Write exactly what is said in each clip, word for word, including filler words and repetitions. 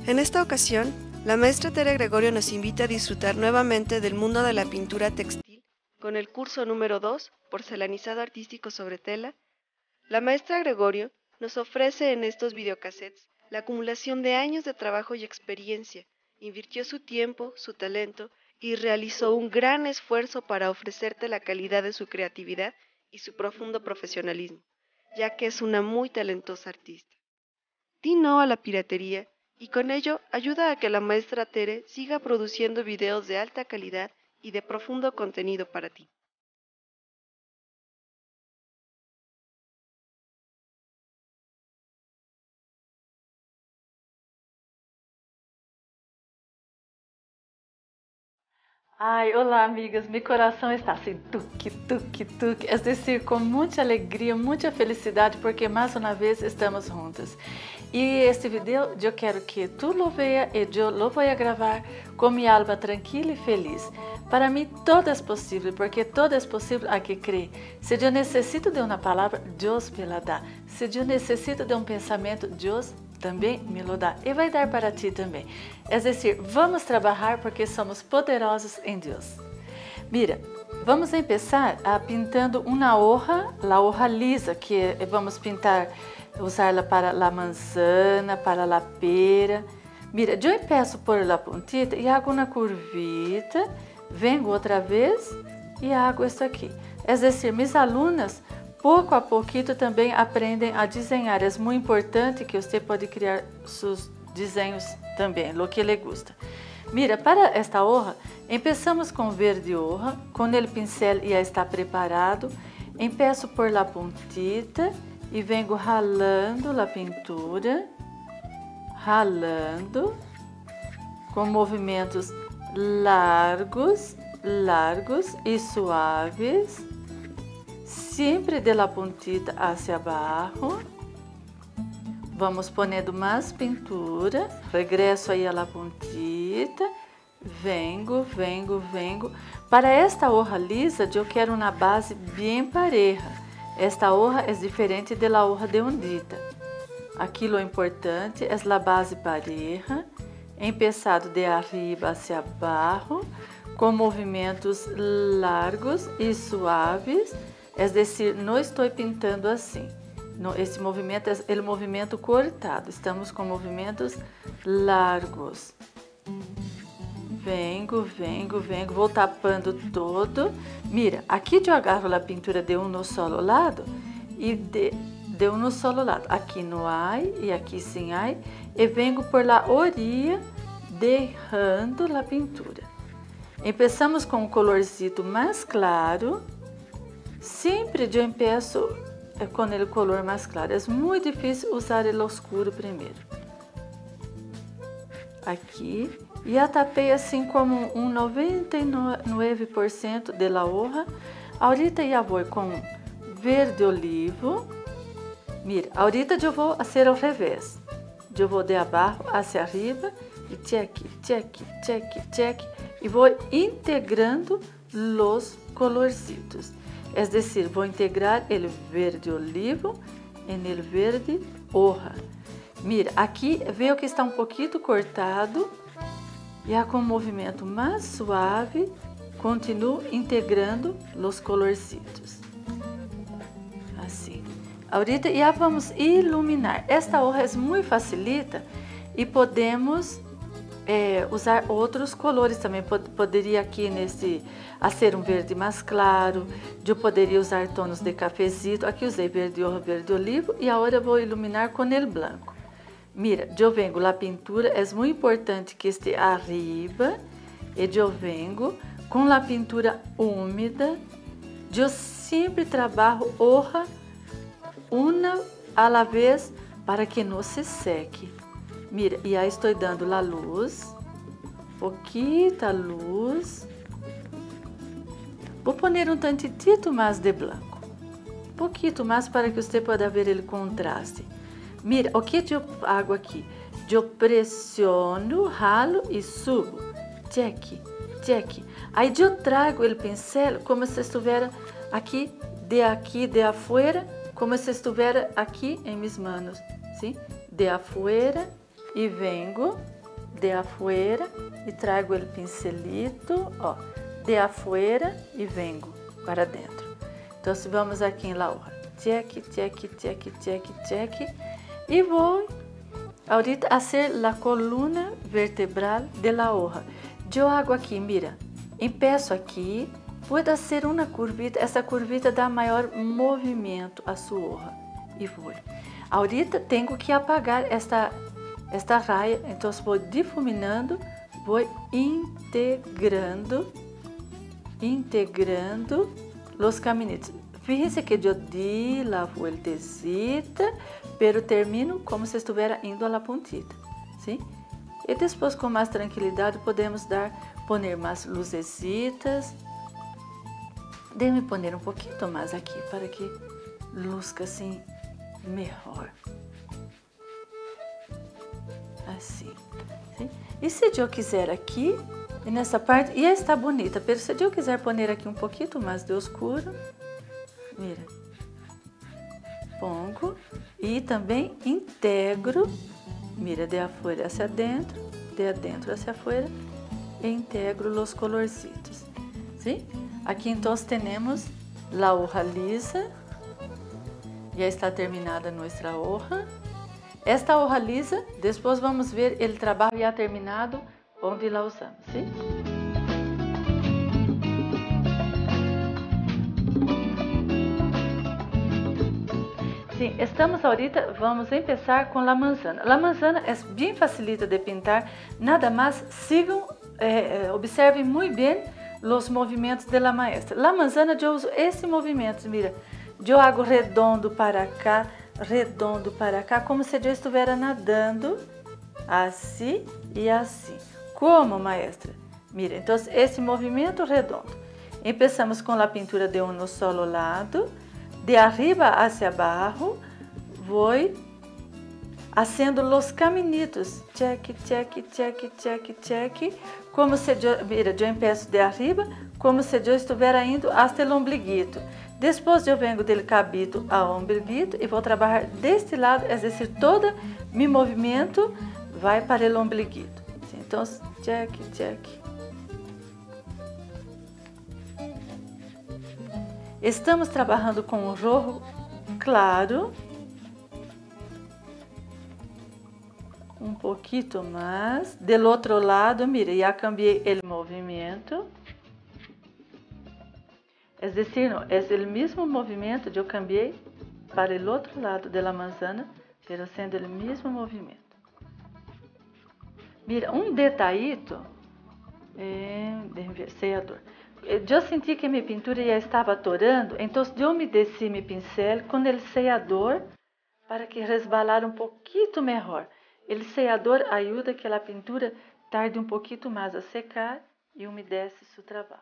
En esta ocasión, la maestra Tere Gregorio nos invita a disfrutar nuevamente del mundo de la pintura textil con el curso número dos, Porcelanizado Artístico sobre Tela. La maestra Gregorio nos ofrece en estos videocassettes la acumulación de años de trabajo y experiencia, invirtió su tiempo, su talento y realizó un gran esfuerzo para ofrecerte la calidad de su creatividad y su profundo profesionalismo, ya que es una muy talentosa artista. Di no a la piratería y con ello ayuda a que la maestra Tere siga produciendo videos de alta calidad y de profundo contenido para ti. Ai, olá amigas, meu coração está assim, tuque, tuque, tuque, é decir, com muita alegria, muita felicidade, porque mais uma vez estamos juntas. E este vídeo eu quero que tu lo veas e eu lo vou gravar com minha alma tranquila e feliz. Para mim, todo é possível, porque todo é possível a que crê. Se eu necessito de uma palavra, Deus me la dá. Se eu necessito de um pensamento, Deus também me lo dá e vai dar para ti também. É decir, vamos trabalhar porque somos poderosos em Deus. Mira, vamos começar a pintando uma hoja, a hoja lisa, que vamos pintar, usá-la para a manzana, para a pera. Mira, eu começo por la puntita e hago uma curvita, vengo outra vez e hago isso aqui. É decir, minhas alunas pouco a pouquinho também aprendem a desenhar. É muito importante que você pode criar seus desenhos também, o que lhe gusta. Mira, para esta hoja, começamos com verde hoja, com o pincel já está preparado. Empeço por la puntita e vengo ralando a pintura, ralando, com movimentos largos, largos e suaves. Sempre de la puntita hacia abaixo. Vamos ponendo mais pintura. Regresso aí a la puntita. Vengo, vengo, vengo. Para esta hoja lisa, eu quero uma base bem pareja. Esta hoja é diferente de la hoja de ondita. Aqui o importante é a base pareja, empezado de arriba hacia abaixo, com movimentos largos e suaves. É decir, não estou pintando assim. Esse movimento é o movimento cortado. Estamos com movimentos largos. Vengo, vengo, vengo. Vou tapando todo. Mira, aqui eu agarro a pintura de um solo lado e de, de um solo lado. Aqui não há e aqui sim há. E vengo por la orilla derrando a pintura. Começamos com um colorcito mais claro. Sempre eu empeço com o color mais claro. É muito difícil usar o escuro primeiro. Aqui. E a tapei assim como um noventa e nove por cento de la hoja. Ahorita já vou com verde olivo. Mira, ahorita eu vou fazer ao revés. Eu vou de abaixo hacia arriba e check, check, check, check. E vou integrando os colorcitos. É decir, vou integrar o verde olivo no verde hoja. Mira, aqui veio que está um pouquinho cortado. Já com um movimento mais suave, continuo integrando os colorcitos. Assim. Ahorita já vamos iluminar. Esta hoja é muito facilita e podemos é, usar outros colores também. Poderia aqui nesse fazer um verde mais claro. Eu poderia usar tons de cafezito. Aqui usei verde hoja, verde olivo e agora vou iluminar com o branco. Mira, eu vengo, a pintura é muito importante que esteja arriba e eu vengo com a pintura úmida. Eu sempre trabalho hoja uma a la vez para que não se seque. Mira, e aí estou dando a luz, pouquita luz. Vou pôr um tantitito mais de branco, pouquito mais para que você possa ver o contraste. Mira, o que eu hago aqui? Eu pressiono, ralo e subo. Check, check. Aí eu trago o pincel como se estivesse aqui, de aqui, de afuera, como se estivesse aqui em minhas manos. ¿Sí? De afuera e vengo de afuera e trago o pincelito, ó, de afuera e vengo para dentro. Então, vamos aqui em la hoja. Check, check, check, check, check. E vou ahorita fazer a coluna vertebral de la hoja. Eu hago aqui, mira, empeço aqui, pode ser uma curvita, essa curvita dá maior movimento à sua hoja. E vou. Ahorita tenho que apagar esta, esta raia, então vou difuminando, vou integrando, integrando os caminitos. Fíjense que eu di la vueltecita, pero termino como se estivesse indo a la puntita, ¿sí? E depois, com mais tranquilidade, podemos dar, poner mais lucecitas. Deixe-me poner um pouquinho mais aqui, para que luzca assim melhor. Assim, ¿sí? E se eu quiser aqui, nessa parte, e está bonita, mas se eu quiser poner aqui um pouquinho mais de escuro, mira, pongo e também integro, mira, de afuera hacia dentro, de adentro hacia afuera, e integro os colorcitos, ¿sí? Aqui então temos a hoja lisa, já está terminada nossa hoja. Esta hoja lisa, depois vamos ver o trabalho já terminado, onde la usamos, ¿sí? Sim, estamos ahorita, vamos começar com a manzana. A manzana é bem facilita de pintar, nada mais sigam, eh, observem muito bem os movimentos de la maestra. La manzana eu uso esse movimento, mira, eu hago redondo para cá, redondo para cá, como se eu estivesse nadando, assim e assim. Como, maestra? Mira, então esse movimento redondo. Começamos com a pintura de um solo lado. De arriba hacia abajo, voy haciendo los caminitos, check, check, check, check, check, como se eu, mira, eu empeço de arriba, como se eu estivesse indo hasta el ombliguito. Depois eu vengo del cabito ao ombliguito e vou trabalhar deste lado, é decir, todo meu movimento vai para el ombliguito. Então, check, check. Estamos trabalhando com um rojo claro, um pouquinho mais. Del outro lado, mire, já cambiei o movimento. É decir, não, é o mesmo movimento, eu cambiei para o outro lado da manzana, pero sendo o mesmo movimento. Mira, um detalhito, é, deixa eu ver, sellador. Eu senti que minha pintura já estava atorando, então eu umedeci meu pincel com o sellador para que resbalar um pouquinho melhor. O sellador ajuda que a pintura tarde um pouquinho mais a secar e umedece seu trabalho.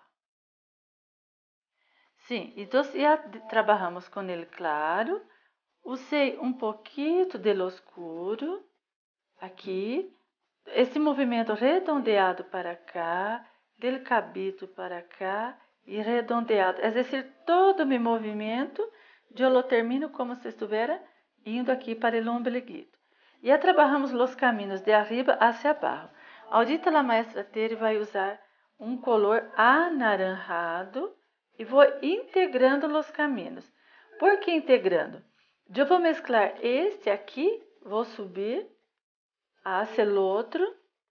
Sim, então já trabalhamos com ele claro, usei um pouquinho do escuro aqui, esse movimento redondeado para cá, del cabito para cá e redondeado, é decir, todo meu movimento eu lo termino como se estivesse indo aqui para o ombliguito. Já trabalhamos os caminhos de arriba hacia abaixo. Ahorita a maestra Tere vai usar um color anaranjado e vou integrando os caminhos. Por que integrando? Eu vou mesclar este aqui, vou subir hacia o outro,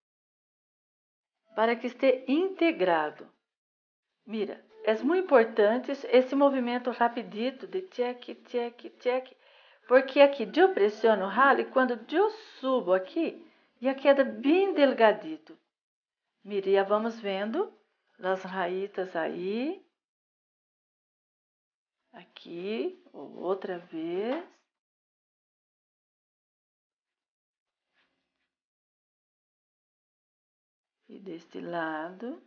para que esteja integrado. Mira, é muito importante esse movimento rapidito de check, check, check, porque aqui eu pressiono o ralo e quando eu subo aqui, já queda bem delgadito. Mira, já vamos vendo as raízes aí. Aqui, outra vez. E deste lado.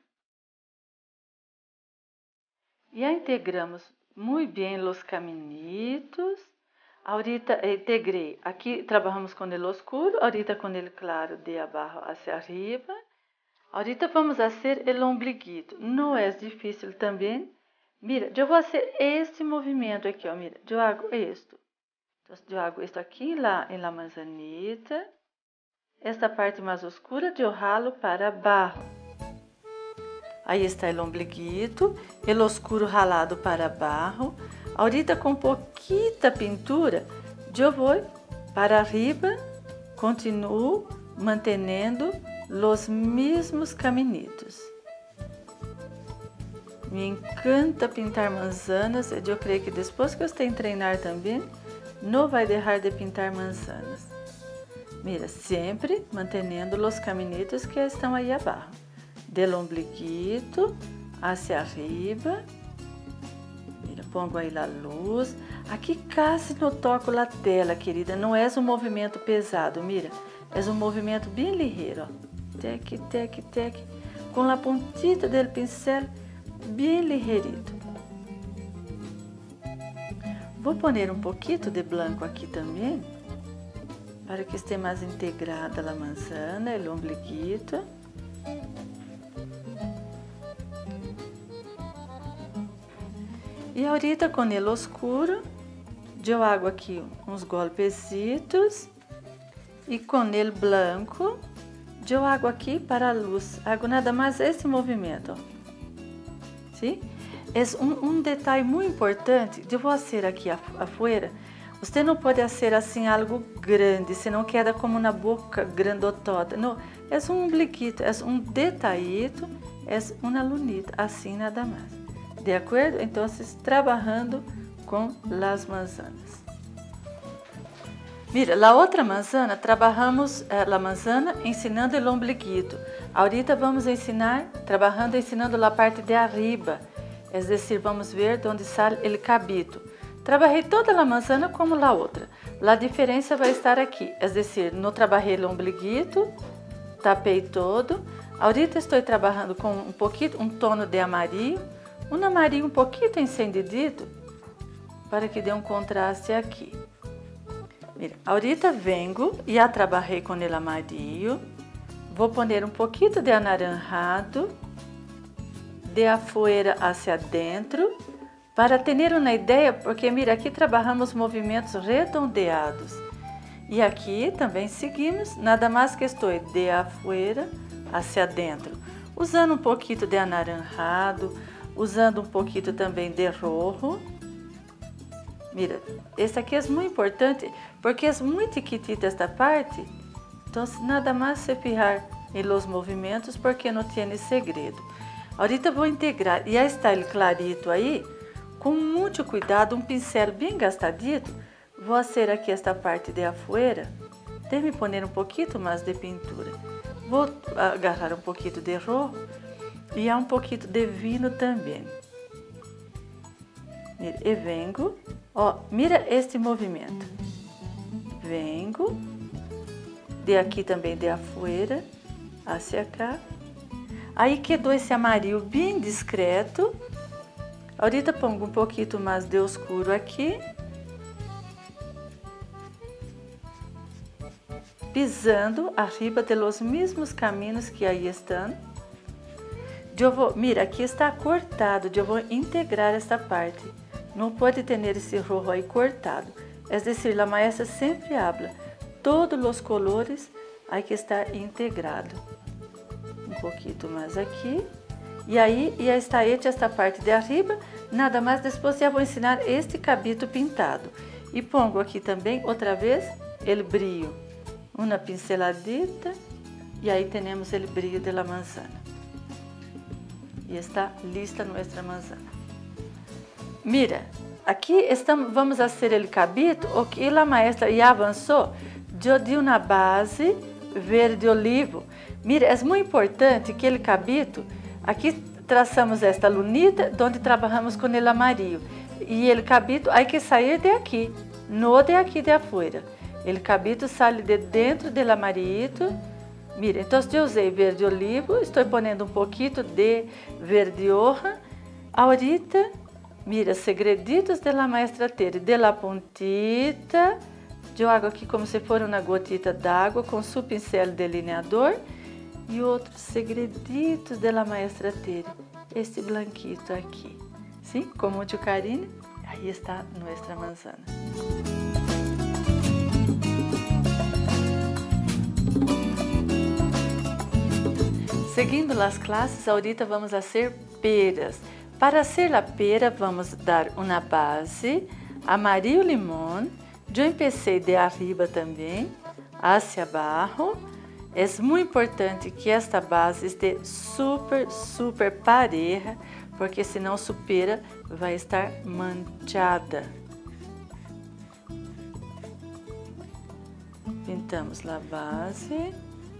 Já integramos muito bem os caminitos. Ahorita integrei. Aqui trabalhamos com o escuro, ahorita com o claro de abaixo hacia arriba. Ahorita vamos fazer o ombliguito. Não é difícil também. Mira, eu vou fazer este movimento aqui, ó. Mira, eu hago isto. Então, eu hago isto aqui em la, em la manzanita. esta parte mais oscura eu ralo para abaixo. Aí está o ombliguito, o oscuro ralado para abaixo. Ahorita com pouquita pintura, eu vou para arriba, continuo mantendo os mesmos caminitos. Me encanta pintar manzanas e eu creio que depois que você treinar também, não vai deixar de pintar manzanas. Mira, sempre mantendo os caminitos que estão aí abaixo. Del ombliguito hacia arriba. Mira, pongo aí a luz. Aqui quase não toco a tela, querida. Não é um movimento pesado, mira. É um movimento bem ligeiro, ó. Tec, tec, tec. Com a pontita do pincel bem ligeirito. Vou poner um pouquinho de branco aqui também, para que esteja mais integrada a manzana, o ombliguito. E ahorita com ele oscuro, eu hago aqui uns golpecitos e com ele branco, eu hago aqui para a luz. Hago nada mais esse movimento, ó. ¿Sí? Es un, un detalle muy importante. Eu vou fazer aqui afuera. Você não pode fazer assim algo grande, senão queda como uma boca grandotota. Não, é um ombliguito, é um detallito, é uma lunita, assim nada mais. De acordo? Então, trabalhando com as manzanas. Mira, a outra manzana, trabalhamos eh, a manzana ensinando o ombliguito. Ahorita vamos ensinar, trabalhando, ensinando a parte de arriba. É decir, vamos ver onde sai o cabito. Trabalhei toda a manzana como a outra. A diferença vai estar aqui. É decir, não trabalhei o ombliguito, tapei todo. Ahorita estou trabalhando com um pouquinho, um tono de amarillo. Um amarillo um pouquinho encendidito, para que dê um contraste aqui. Mira, ahorita vengo, já trabalhei com o amarillo. Vou poner um pouquinho de anaranjado, de afuera hacia dentro, para ter uma ideia, porque mira, aqui trabalhamos movimentos redondeados. E aqui também seguimos, nada mais que estou de afuera hacia dentro, usando um pouquinho de anaranjado, usando um pouquinho também de rojo. Mira, esse aqui é muito importante, porque é muito chiquitita esta parte, então nada mais se fijar em los movimentos, porque não tem segredo. Ahorita vou integrar, e já está ele clarito aí, com muito cuidado, um pincel bem gastadito, vou fazer aqui esta parte de afuera, deixe-me poner um pouquinho mais de pintura. Vou agarrar um pouquinho de rojo e há um pouquinho de vinho também. Mira, e vengo, ó, mira este movimento. Vengo, de aqui também de afuera, hacia cá. Aí quedou esse amarillo bem discreto. Ahorita pongo um pouquinho mais de oscuro aqui. Pisando arriba de los mesmos caminhos que aí estão. Eu vou, mira, aqui está cortado, eu vou integrar esta parte. Não pode ter esse rojo aí cortado. É decir, a maestra sempre habla, todos os colores hay que estar integrado. Um pouquinho mais aqui. E aí, já está hecha esta parte de arriba. Nada mais, depois já vou ensinar este cabito pintado. E pongo aqui também, outra vez, o brilho. Uma pinceladita. E aí temos o brilho da manzana. E está lista nossa manzana. Mira, aqui estamos, vamos fazer o cabito, o que a maestra já avançou. Eu di uma base verde olivo. Mira, é muito importante que o cabito, aqui traçamos esta lunita, onde trabalhamos com o amarillo. E o cabito há que sair de aqui, não de aqui de afuera. O cabito sai de dentro do amarillito. Mira, então eu usei verde olivo, estou ponendo um pouquinho de verde hoja. Ahorita, mira, segreditos de la maestra Tere, de la puntita. Eu hago aqui como se fosse uma gotita d'água com seu pincel delineador. E outros segreditos de la maestra Tere, este blanquito aqui. Sim, com muito carinho, aí está nossa manzana. Seguindo as classes, ahorita vamos fazer peras. Para hacer a pera, vamos dar uma base, amarillo limão. Eu empecei de arriba também, hacia abaixo. É muito importante que esta base esteja super, super pareja, porque senão sua pera vai estar manchada. Pintamos a base.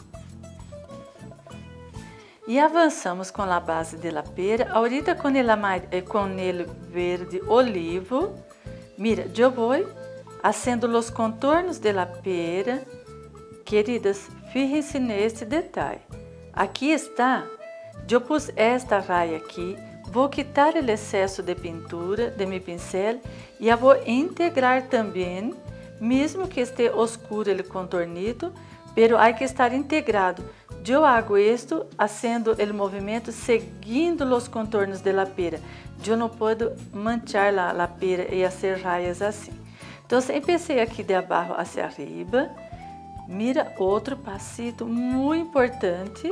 E avançamos com a base da pera. Ahorita com ele, com ele verde olivo. Mira, eu vou fazendo os contornos da pera. Queridas, fíjense neste detalhe. Aqui está, eu pus esta raia aqui. Vou quitar o excesso de pintura de meu pincel e vou integrar também, mesmo que esteja oscuro o contornito, pero há que estar integrado. Eu hago isto fazendo o movimento seguindo os contornos da pera. Eu não posso manchar a pera e fazer raias assim. Então, comecei aqui de abaixo hacia arriba. Mira outro passito muito importante.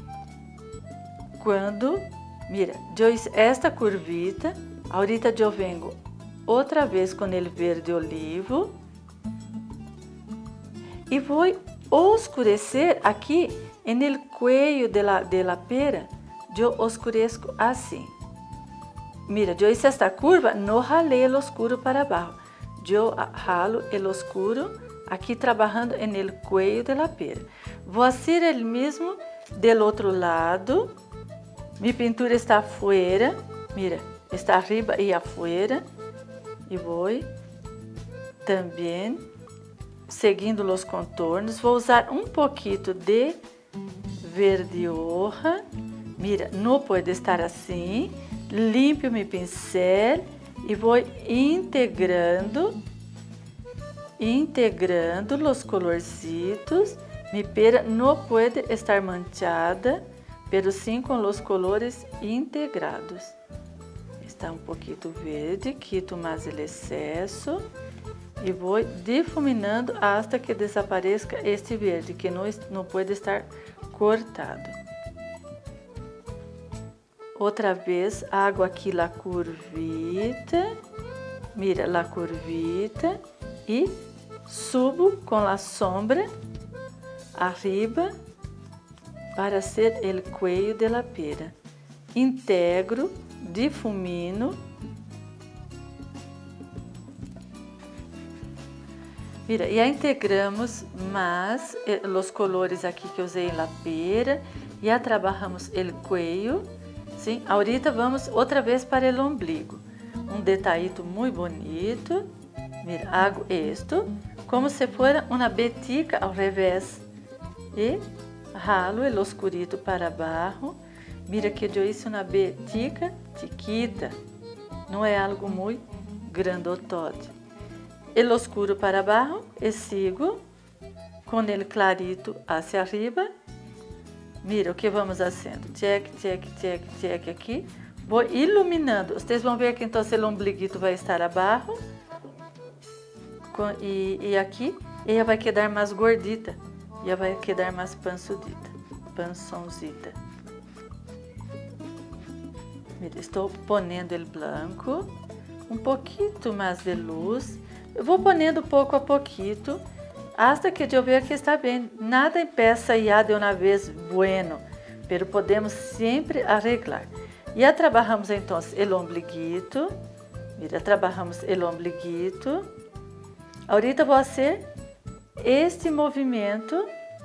Quando, mira, eu hice esta curvita. Ahorita eu vengo outra vez com ele verde olivo. E vou oscurecer aqui no cuello de la, de la pera. Eu oscureço assim. Mira, eu hice esta curva, não ralei o oscuro para baixo. Eu ralo o oscuro aqui trabalhando no cuello de la pera. Vou fazer o mesmo do outro lado. Minha pintura está afuera. Mira, está arriba e afuera. E vou também seguindo os contornos. Vou usar um pouquinho de verde hoja. Mira, não pode estar assim. Limpo meu pincel e vou integrando, integrando os colorcitos. Mi pera não pode estar manchada, pero sim com os colores integrados. Está um pouquinho verde, quito mais o excesso e vou difuminando hasta que desapareça este verde, que não, não pode estar cortado. Outra vez, hago aqui la curvita, mira la curvita e subo com a sombra arriba para ser el cuello de la pera. Integro, difumino. Mira, e integramos mais os colores aqui que usei na pera. Já trabalhamos el cuello. Sim, ahorita vamos outra vez para o ombligo. Um detallito muito bonito. Mira, hago esto como se fuera uma betica ao revés. E ralo o oscurito para abaixo. Mira que eu hice uma betica chiquita. Não é algo muito grandotote. El oscuro para abaixo e sigo com ele clarito hacia arriba. Mira o que vamos fazendo. Check, check, check, check aqui. Vou iluminando. Vocês vão ver que então o ombliguito vai estar abaixo. Com, e, e aqui ela vai quedar mais gordita. E vai quedar mais pançudita. Pançonzita. Mira, estou ponendo o branco. Um pouquinho mais de luz. Eu vou ponendo pouco a pouquinho, hasta que eu veja que está bem. Nada impeça ya de uma vez bueno, pero podemos sempre arreglar. Já trabalhamos então o ombliguito. Mira, trabalhamos o ombliguito. Ahorita vou fazer este movimento.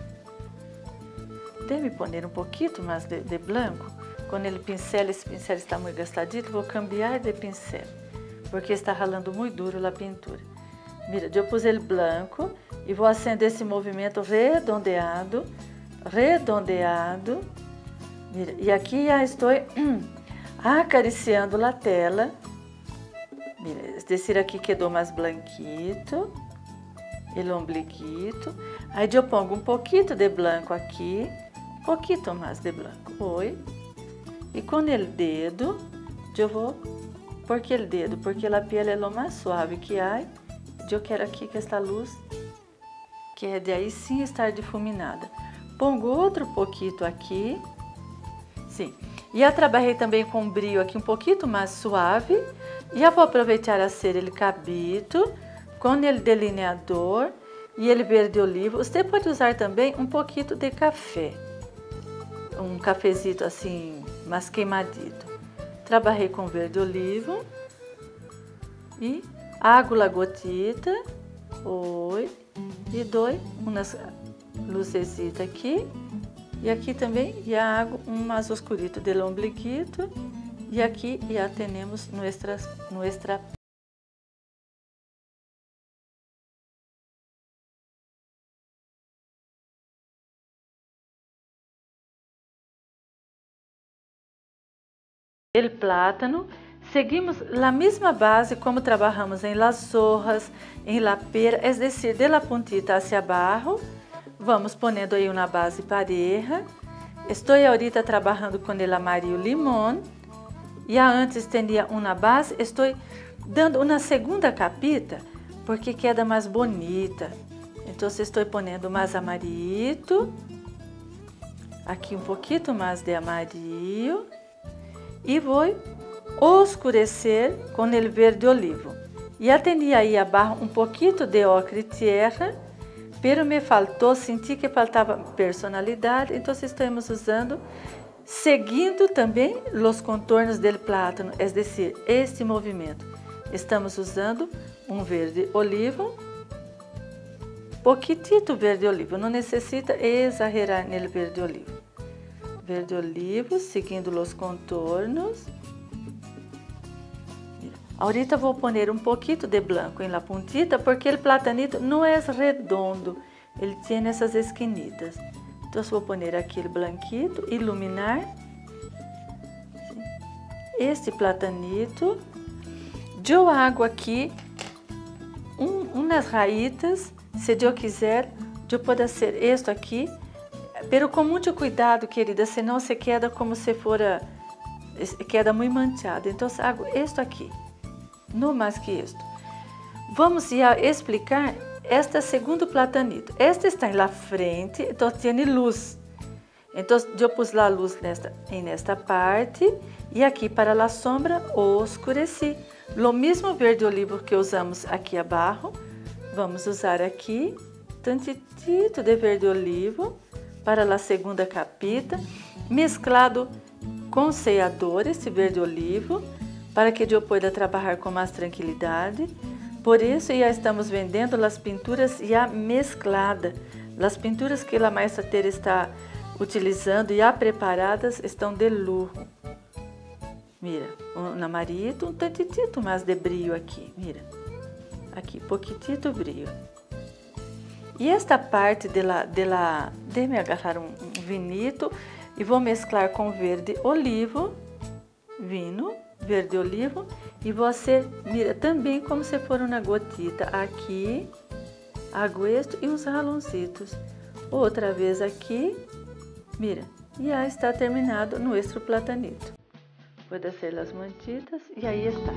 Deve poner um pouquinho mais de, de branco. Com o pincel, esse pincel está muito gastadito, vou cambiar de pincel, porque está ralando muito duro a pintura. Mira, eu pus ele branco e vou acender esse movimento redondeado, redondeado. Mira, e aqui já estou acariciando a tela. Mira, esse aqui quedou mais blanquito, o ombliguito. Aí eu pongo um pouquinho de branco aqui, um pouquinho mais de branco. Oi. E com o dedo, eu vou. Por que o dedo? Porque a pele é o mais suave que há. Eu quero aqui que esta luz, que é de aí sim estar difuminada. Pongo outro pouquinho aqui, Sim. Ya trabalhei também com brilho aqui um pouquinho mais suave. Já vou aproveitar a ser ele cabito com ele delineador e ele verde olivo. Você pode usar também um pouquinho de café, um cafezito assim mais queimadito. Trabalhei com verde olivo e água gotita, oi, e dou umas lucecitas aqui. E aqui também já hago um mais oscurito del ombliguito. E aqui já temos nuestra, nuestra el plátano. Seguimos a mesma base como trabalhamos em las hojas, em la pera, es decir, de la puntita hacia abaixo. Vamos ponendo aí uma base pareja. Estou ahorita trabalhando com el amarillo limão. Já antes tinha uma base, estou dando uma segunda capita porque queda mais bonita. Então estou ponendo mais amarito, aqui um pouquinho mais de amarillo e vou oscurecer com o verde olivo. Já tinha aí abaixo um pouquinho de ocre tierra, pero me faltou, senti que faltava personalidade, então estamos usando, seguindo também os contornos do plátano, é decir, este movimento. Estamos usando um verde olivo, pouquitito verde olivo, não necessita exagerar no verde olivo. Verde olivo, seguindo os contornos. Ahorita vou poner um pouquinho de branco em la puntita, porque o platanito não é redondo, ele tem essas esquinitas. Então, vou poner aqui o blanquito, iluminar este platanito. Eu hago aqui um, umas raízes, se eu quiser, eu posso fazer isto aqui, pero com muito cuidado, querida, senão se queda como se fora, queda muito manchado. Então, hago isto aqui. Não mais que isto. Vamos já explicar este segundo platanito. Este está na frente, então tem luz. Então, eu pus a luz nesta, nesta parte e aqui para a sombra oscureci. O mesmo verde olivo que usamos aqui abaixo, vamos usar aqui tantitito de verde olivo para a segunda capita, mesclado com sellador, esse verde olivo, para que eu possa trabalhar com mais tranquilidade. Por isso, já estamos vendendo as pinturas já mescladas. As pinturas que a maestra Tere está utilizando, já preparadas, estão de luxo. Mira, um amarito, um tantitito mais de brilho aqui, mira. Aqui, pouquitito brilho. E esta parte de la, de la, deixe-me agarrar um, um vinito e vou mesclar com verde olivo, vino, verde olivo, e você mira também como se for uma gotita aqui, hago isto e uns raloncitos. Outra vez aqui, mira, já está terminado nosso platanito. Vou descer as mantitas e aí está.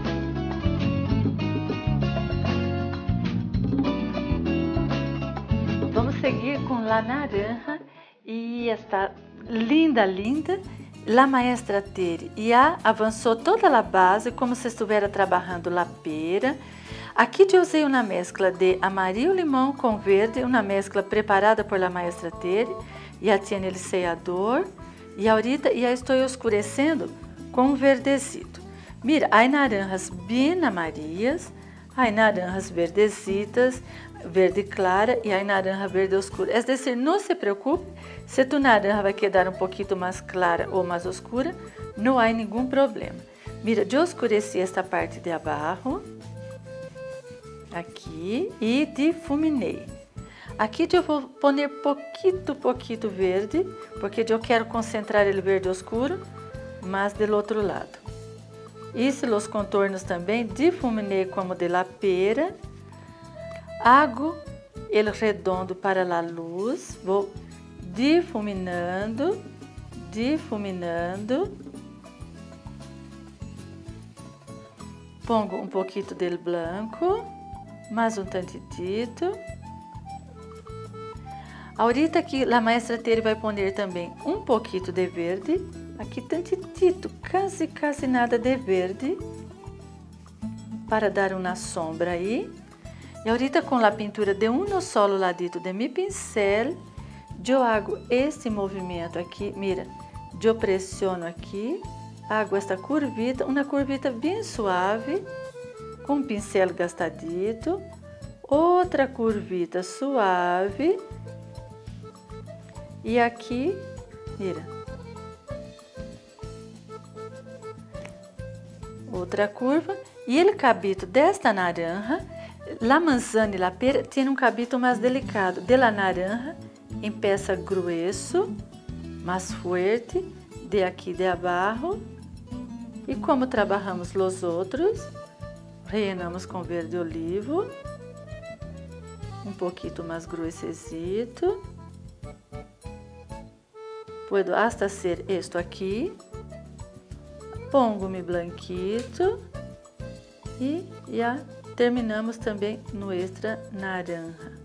Vamos seguir com a naranja e está linda, linda. A maestra Tere já avançou toda a base como se estivesse trabalhando a pera. Aqui eu usei uma mescla de amarillo limão com verde, uma mescla preparada por la maestra Tere. Já tinha o sellador e ahorita já estou escurecendo com verdecito. Mira, há naranjas bem amarillas, há naranjas verdecitas, verde clara e há naranja verde oscura. É decir, não se preocupe se tu naranja vai quedar um pouquinho mais clara ou mais oscura, não há nenhum problema. Mira, eu escureci esta parte de abaixo, aqui, e difuminei. Aqui eu vou pôr pouquinho, pouquinho verde, porque eu quero concentrar o verde oscuro, mas do outro lado. Hice os contornos também, difuminei como de la pera. Hago ele redondo para a luz, vou difuminando, difuminando. Pongo um pouquinho del branco, mais um tantitito. Ahorita que a maestra Tere vai poner também um pouquinho de verde, aqui tantitito, quase, quase nada de verde, para dar uma sombra aí. E ahorita com a pintura de um solo ladito de mi pincel, eu hago este movimento aqui, mira, eu pressiono aqui, hago esta curvita, uma curvita bem suave, com o pincel gastadito, outra curvita suave, e aqui, mira, outra curva, e o cabito desta naranja, la manzana e la pera tem um cabito mais delicado, de la naranja, empieza grueso, mais forte, de aqui de abaixo, e como trabalhamos os outros, rellenamos com verde olivo, um pouquinho mais gruesecito, puedo hasta ser esto aqui, pongo mi blanquito, e já terminamos também nuestra naranja.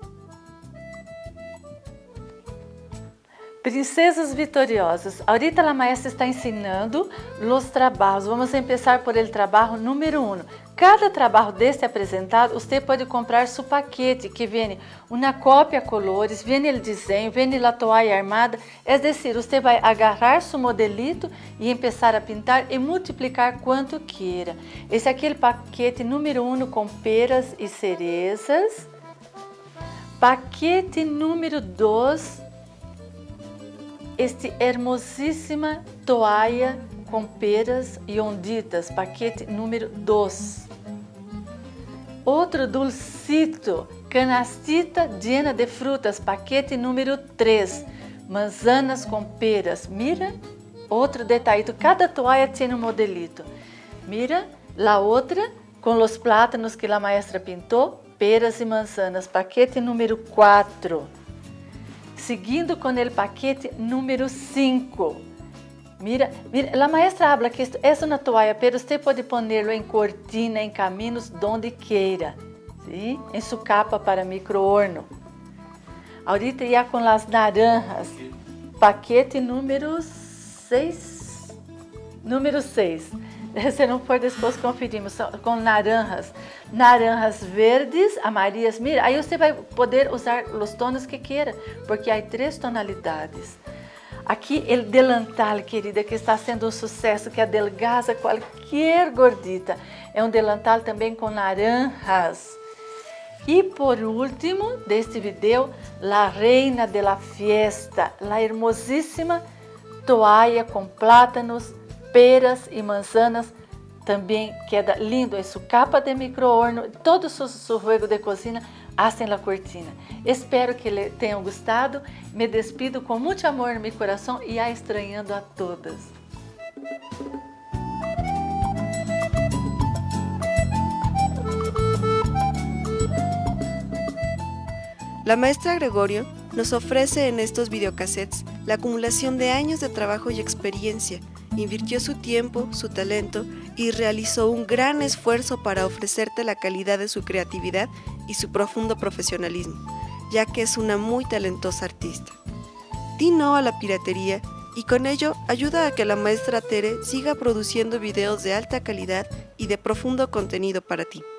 Princesas vitoriosas, ahorita a maestra está ensinando os trabalhos. Vamos começar por el trabalho número um. Cada trabalho deste apresentado, você pode comprar seu paquete, que vem uma cópia a colores, vem o desenho, vem a toalha armada. É decir, você vai agarrar seu modelito e começar a pintar e multiplicar quanto queira. Esse aqui é o paquete número um com peras e cerezas. Paquete número dois. Este hermosíssima toalha com peras e onditas, paquete número dois. Outro dulcito, canastita llena de frutas, paquete número três. Manzanas com peras, mira, outro detalhito, cada toalha tem um modelito. Mira, la outra com os plátanos que a maestra pintou, peras e manzanas, paquete número quatro. Seguindo com o paquete número cinco. Mira, mira, a maestra habla que esto es una toalla, pero usted pode ponerlo em cortina, em caminhos, donde queira, ¿sí? Em sua capa para micro-horno. Ahorita já com as naranjas, paquete número seis. Número seis. Se não for, depois conferimos, com naranjas. Naranjas verdes, amarelas, mira, aí você vai poder usar os tons que queira, porque há três tonalidades. Aqui, o delantal, querida, que está sendo um sucesso, que adelgaza qualquer gordita. É um delantal também com naranjas. E por último, deste vídeo, la reina de la fiesta, la hermosíssima toalha com plátanos, peras e manzanas, também queda lindo em sua capa de micro-horno, todo su, su juego de cocina, hasta na cortina. Espero que lhe tenham gostado, me despido com muito amor no meu coração e a estranhando a todas. La maestra Gregorio nos ofrece en estos videocassettes la acumulación de años de trabajo y experiencia. Invirtió su tiempo, su talento y realizó un gran esfuerzo para ofrecerte la calidad de su creatividad y su profundo profesionalismo, ya que es una muy talentosa artista. Di no a la piratería y con ello ayuda a que la maestra Tere siga produciendo videos de alta calidad y de profundo contenido para ti.